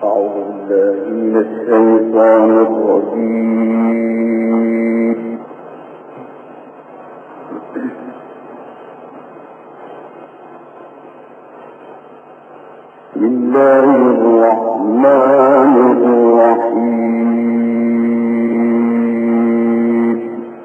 الشيطان الرجيم. بسم الله الرحمن الرحيم.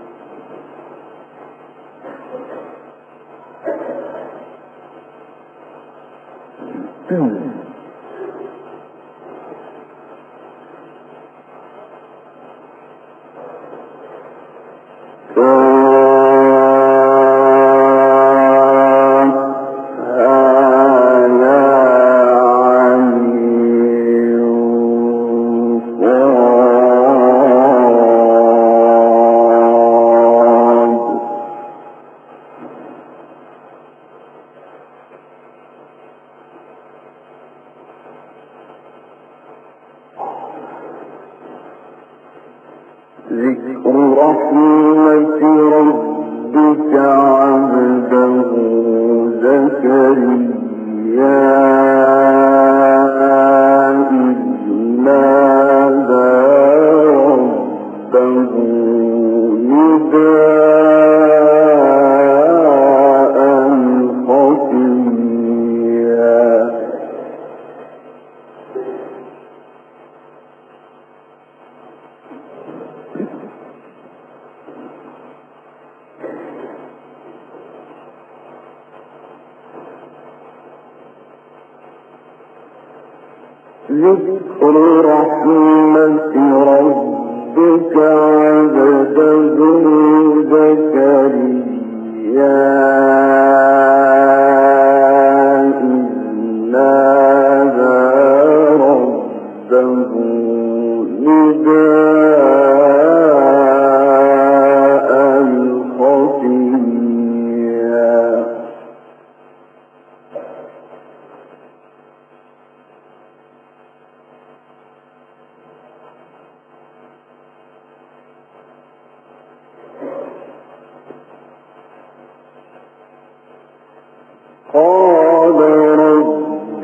ذكر رحمة ربك عبده زكريا إذ نادى ربه نداء خفيا. ذكر رحمة ربك عبده زكريا إذ نادى ربه نداء خفيا. قال رب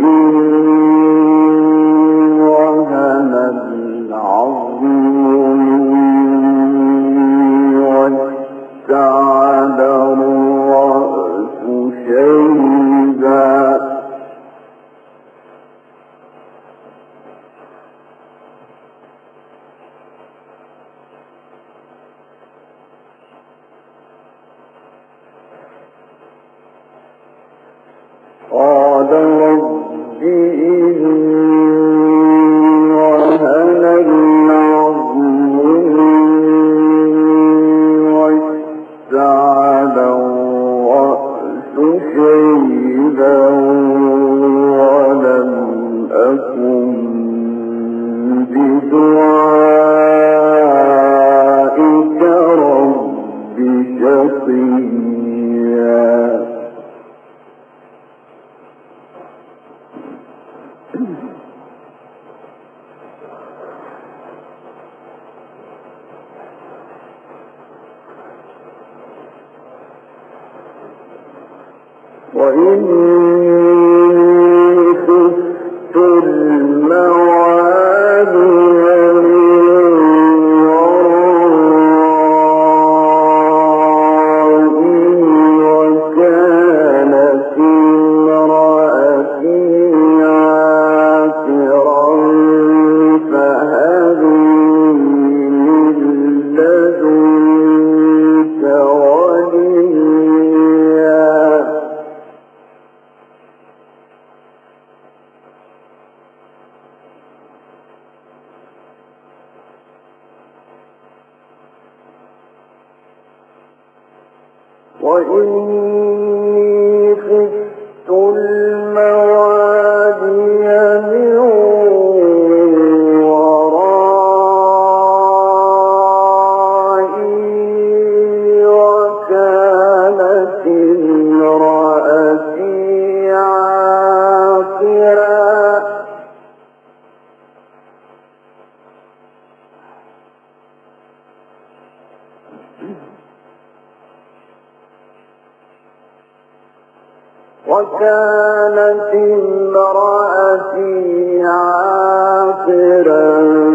إني وهن العظم مني واشتعل الرأس شيبا قال رب إني وهن العظم مني واشتعل الرأس شيبا ولم أكن بدعائك رب شقيا. وإني خفت الموالي من ورائي وكانت امرأتي عاقرا فهب لي من لدنك وليا. وإني خفت الموالي من ورائي وكانت امرأتي عاقرا وكانت امرأتي عاقرا عاقرا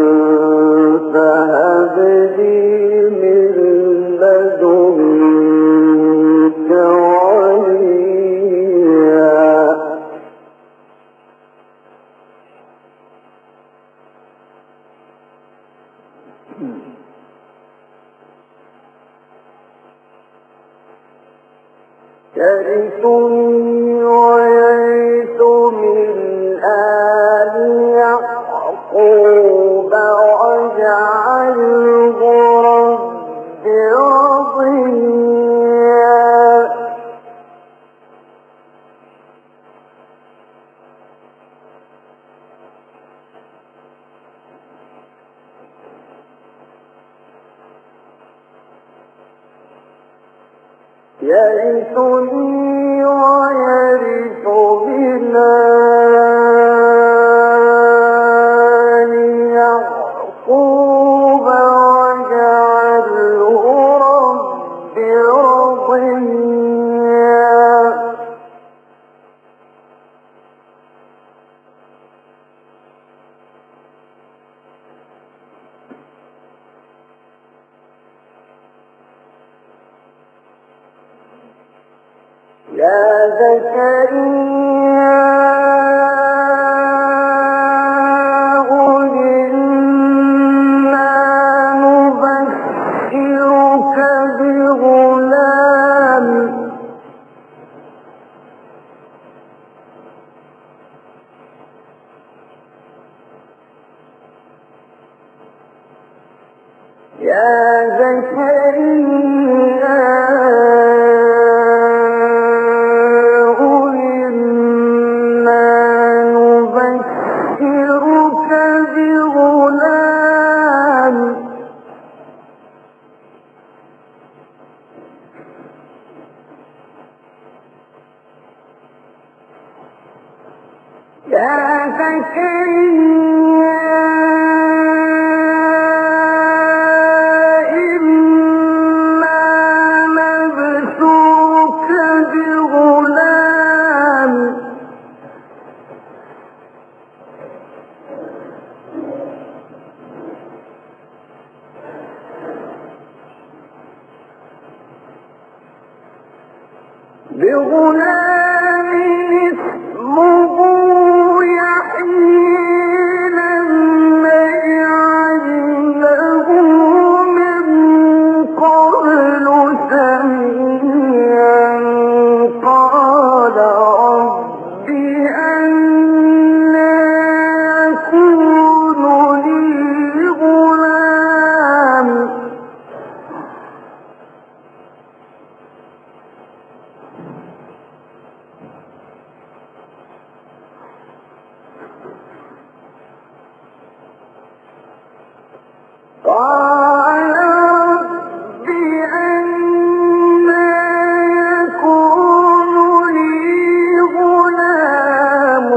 فهب لي من لدنك وليا يرثني ويرث من آل يعقوب واجعله رب رضيا يرثني ويرث من آل يعقوب واجعله رب رضيا يا زكريا إنا نبشرك بغلام يا زكريا بغلام اسمه يحيى لم نجعل له من قبل سميا قال رب أنى يكون لي غلام قال رب أنى يكون لي غلام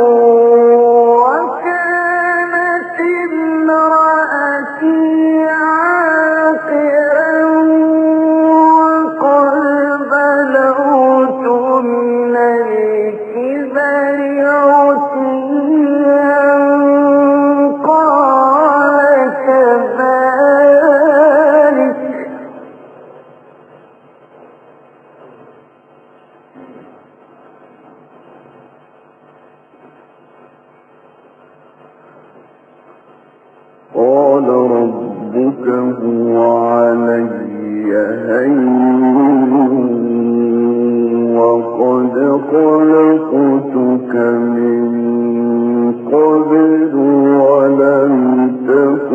وكانت امرأتي عاقرا وقد بلغت من الكبر عتيا قال كذلك قال ربك هو علي هين وقد خلقتك من قبل ولم تك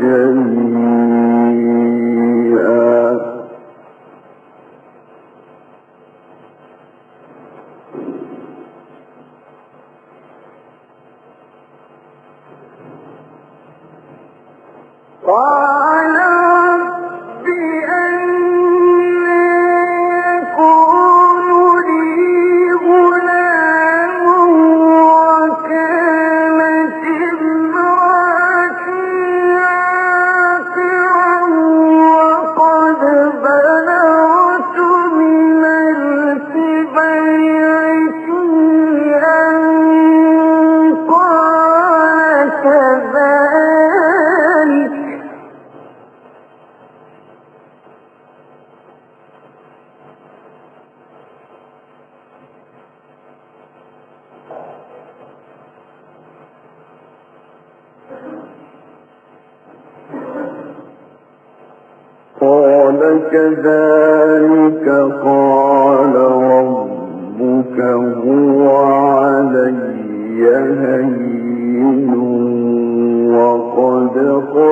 شيئا قال رب أنى يكون لي غلام وكانت امرأتي عاقرا وقد بلغت من الكبر عتيا قال كذلك كذلك قال ربك هو علي هين وقد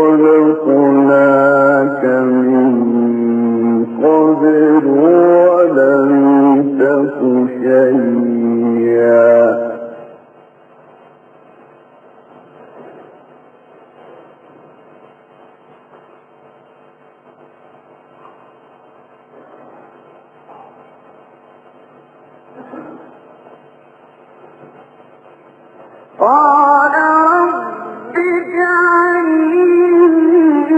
خلقناك من قبل ولم تك شيئا قال رب اجعل لي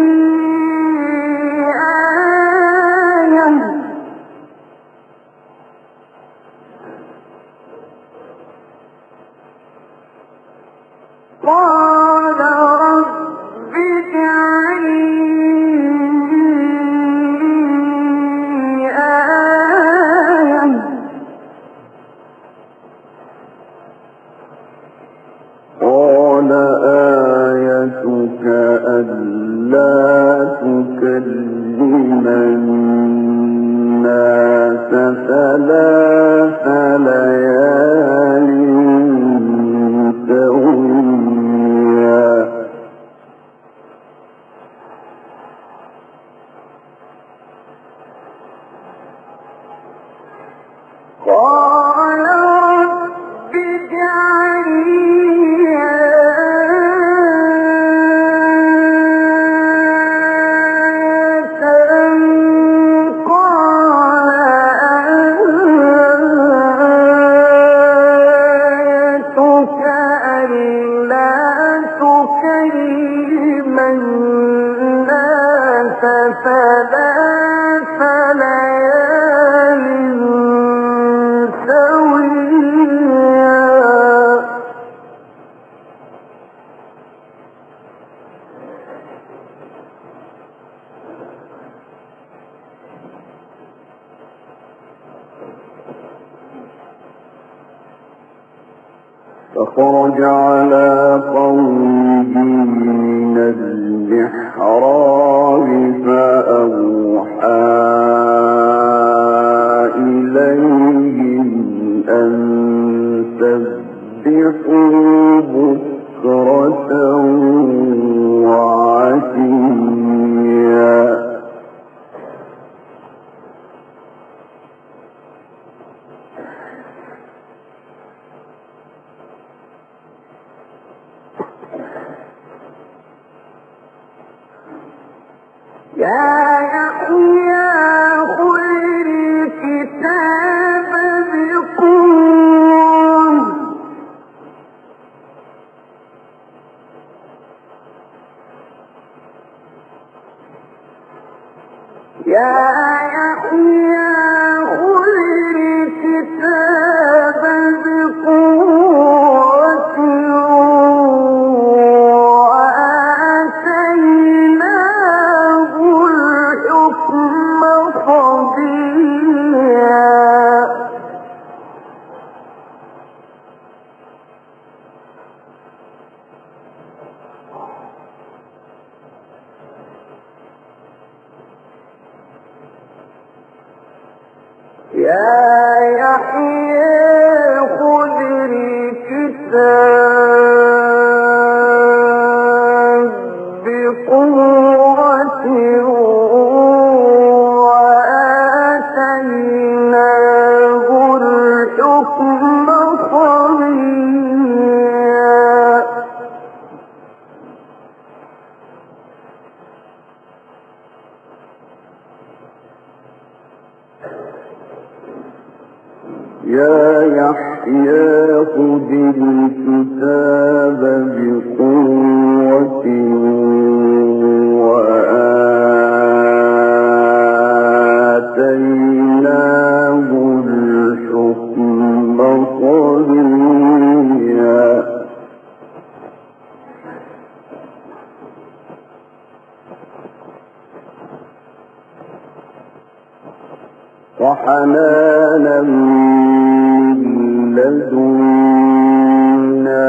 آية قال رب اجعل لي آية قال آيتك ألا تكلم الناس ثلاث ليال سويا قال رب اجعل لي ثلاث ليال سويا فخرج على قومه من المحراب فأوحى إليهم أن سبحوا بكرة وعشيا يا يحيى خذ الكتاب بقوة يا يحيى خذ الكتاب بقوة وآتيناه الحكم صبيا يا يحيى خذ الكتاب بقوة وآتيناه الحكم صبيا يا يحيى خذ الكتاب بقوة وآتيناه الحكم صبيا وحنانا من لدنا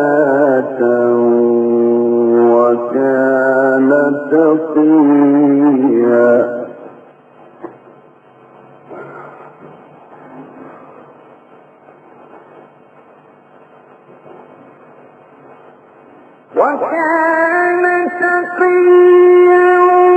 وزكاة وكان تقيا وكان تقيا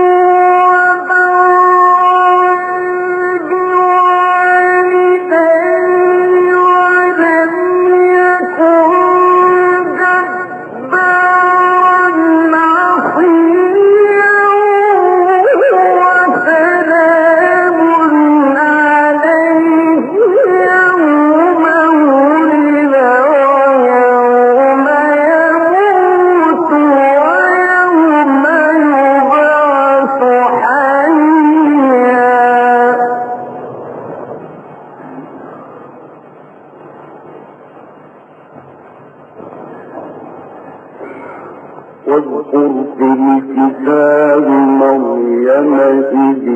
واذكر في الكتاب مريم إذ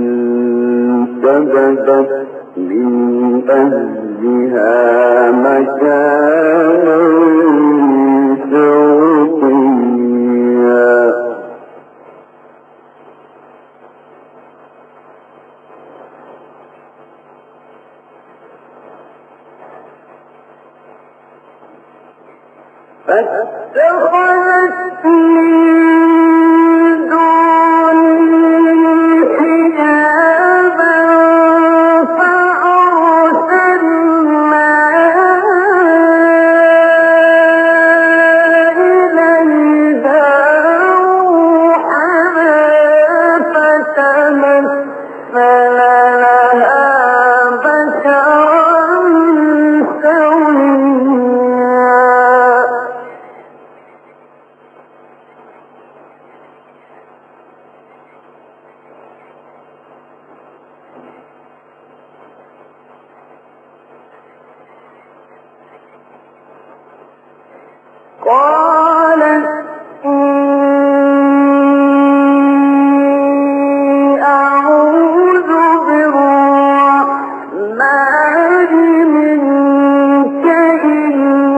انتبذت من أهلها مكانا شرقيا فاتخذت من دونه حجابا فأرسلنا إليها روحنا فتمثل لها بشرا سويا قالت إني أعوذ بالرحمن منك إن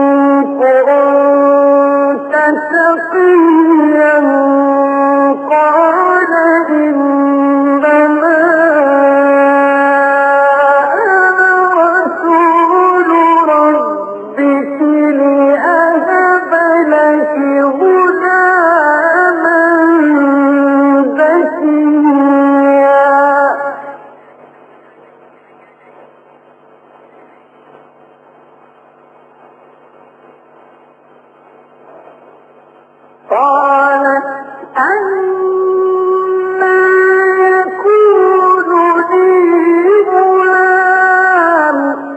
كنت تقيا قال إنما أنا رسول ربك لأهب لك غلاما زكيا قالت أنى يكون لي غلام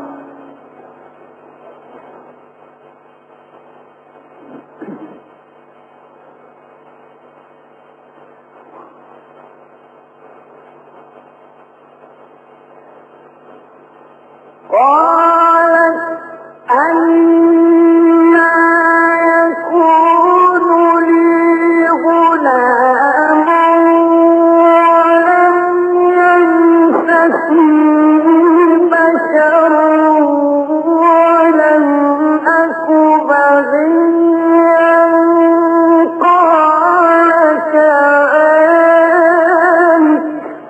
قالت أنى يكون لي غلام ولم يمسسني بشر ولم أك بغيا قال كذلك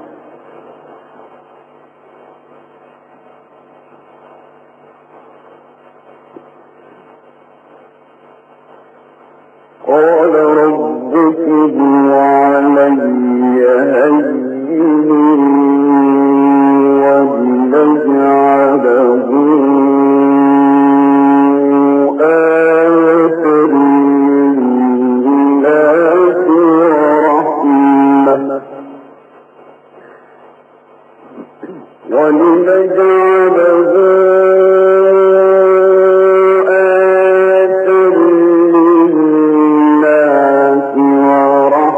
قال ربك هو علي هين ولنجعله آية للناس ورحمة ولنجعله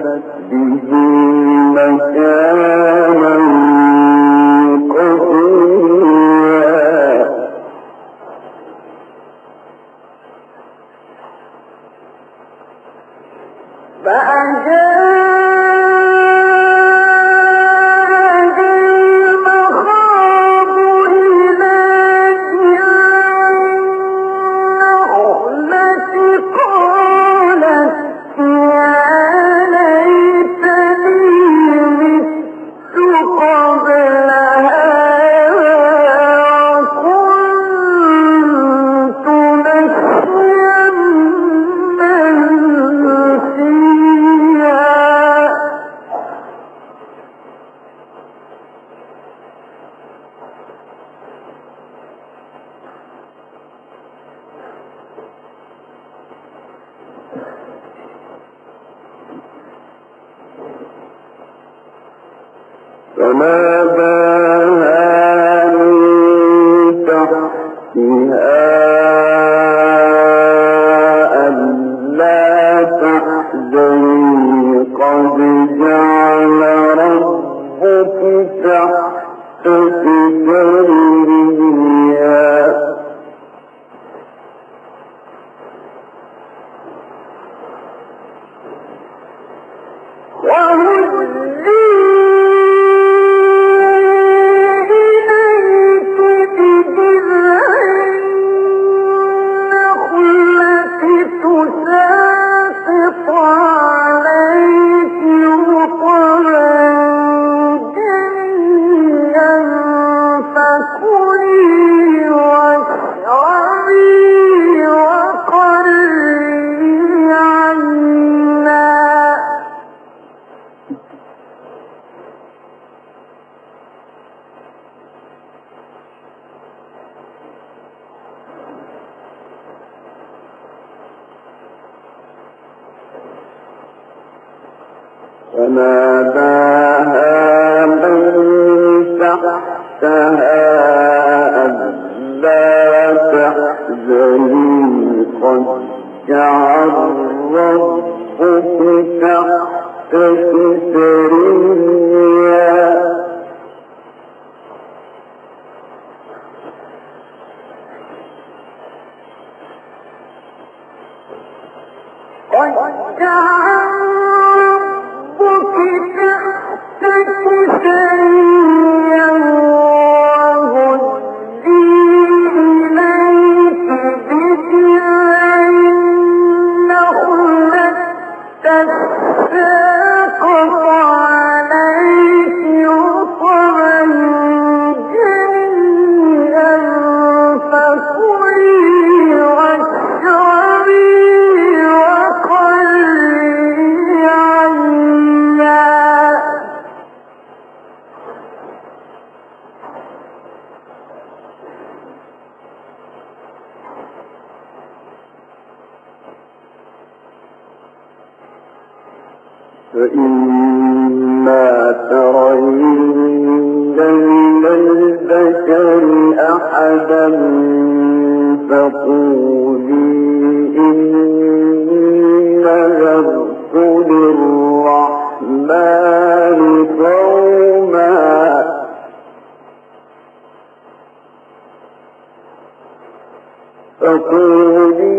به مكانا قصيا فناداها من تحتها ألا تحزني قد جعل ربك تحتك سريا فناداها من تحتها ألا تحزني قد جعل ربك تحتك سريا قد جعل فإما ترين من البشر أحدا فقولي إني نذرت للرحمن صوما فقولي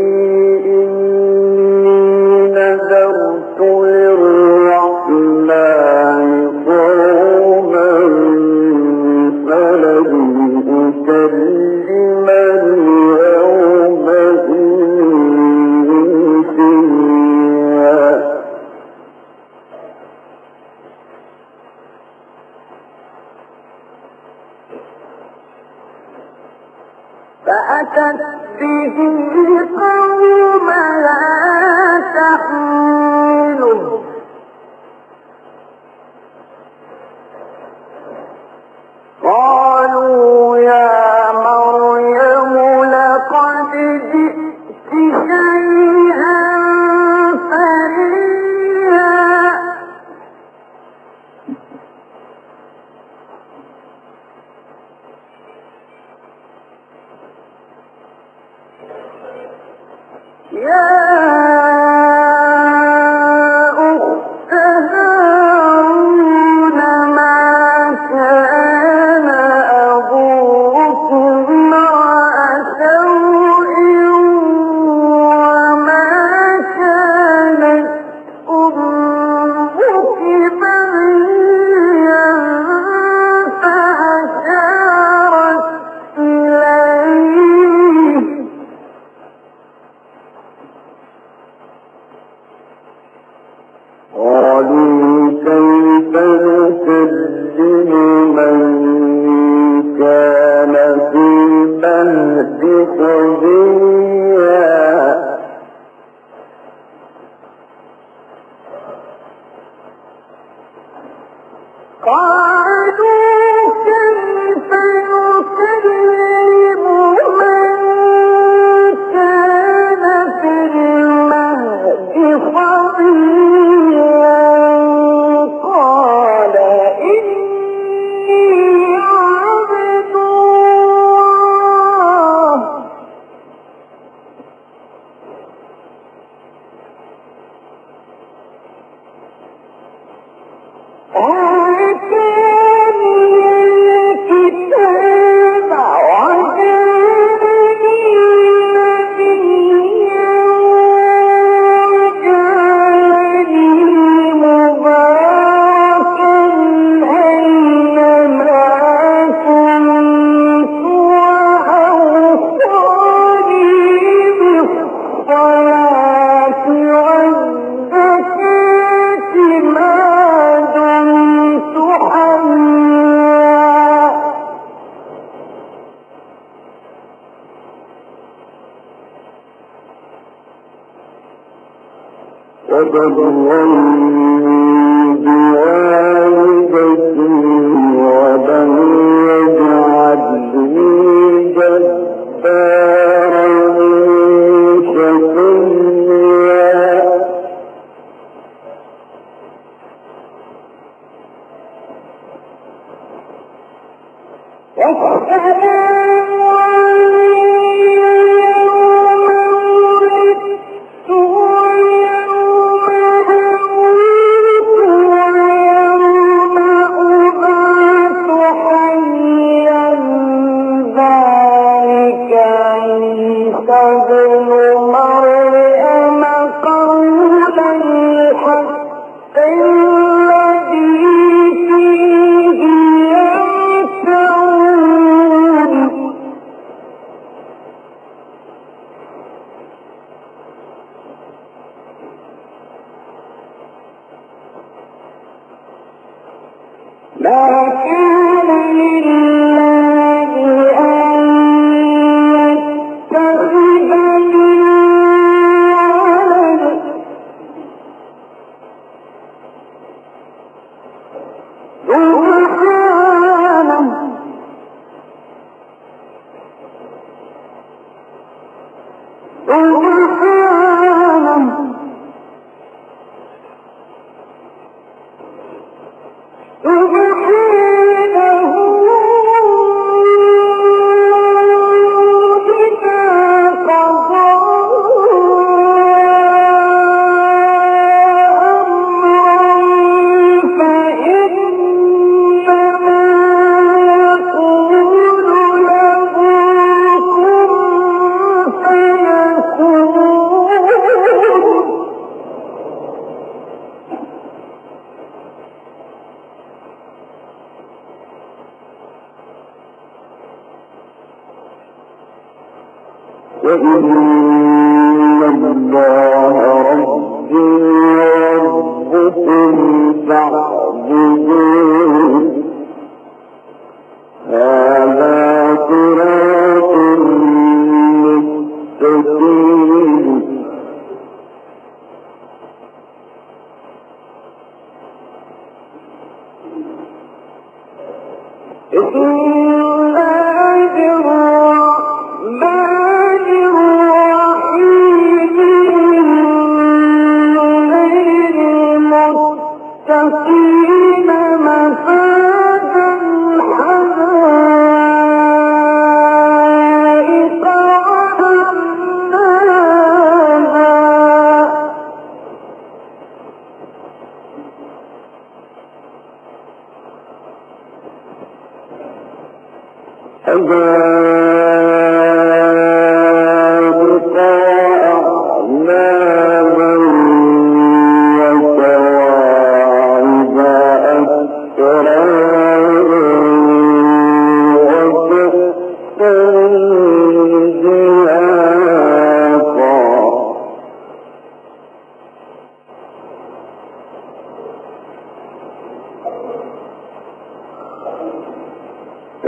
إني نذرت للرحمن صوما فلن أكلم اليوم إنسيا فأتت به قومها تحمله قالوا يا مريم لقد جئت شيئا فريا يا قالوا كيف نكذب من كان في المهد صبيا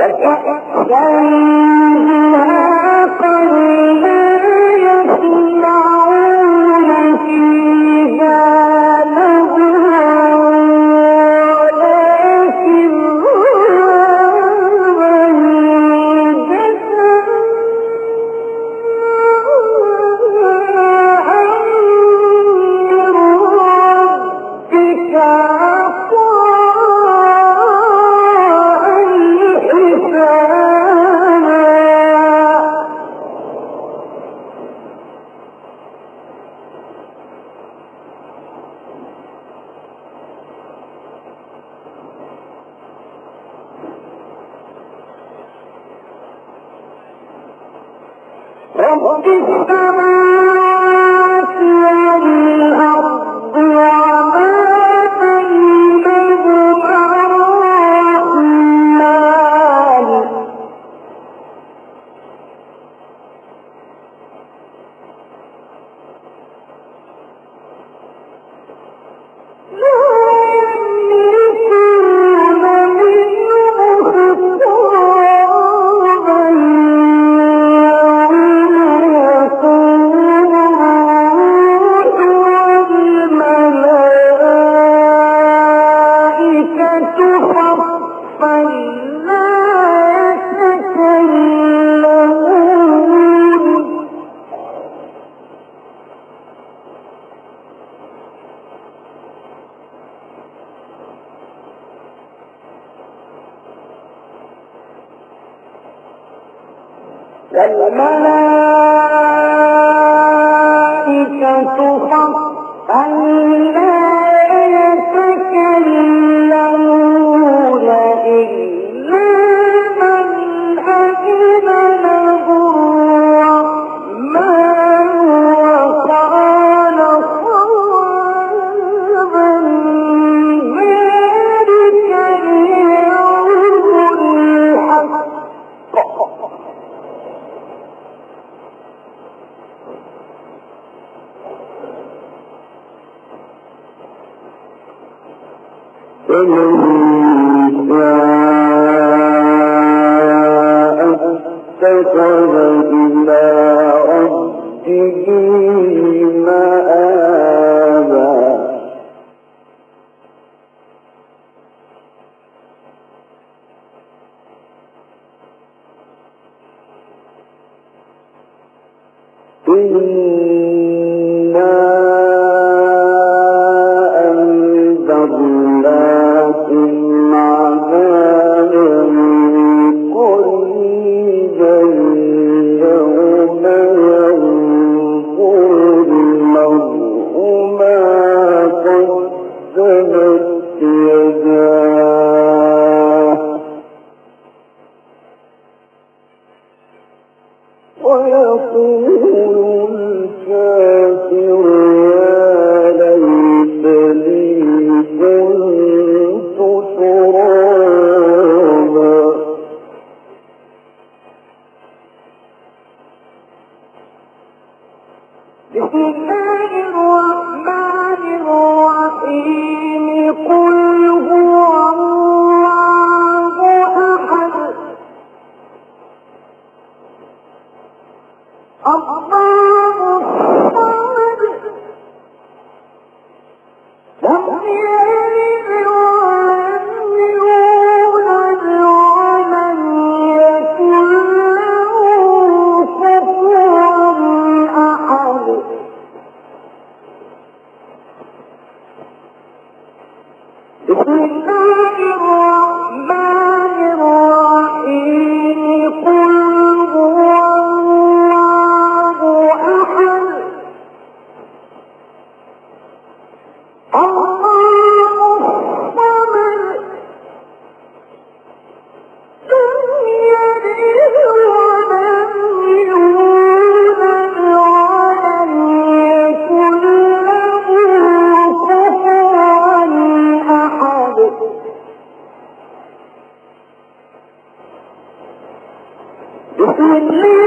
رب السماوات والأرض وما بينهما الرحمن لا يملكون منه خطابا والملائكة صفا لا يتكلمون إلا من أذن له الرحمن وقال صوابا ذلك اليوم الحق فمن شاء اتخذ إلى ربه مآبا إنا أنذرناكم عذابا قريبا يوم ينظر المرء ما قدمت يداه ويقول الكافر يا ليتني كنت ترابا بسم الله الرحمن الرحيم قل هو الله أحد الله الصمد لم يلد ولم يولد ولم يكن له كفوا أحد بسم الله الرحمن الرحيم قل هو الله أحد الله الصمد لم يلد ولم يولد ولم يكن له كفوا أحد بسم الله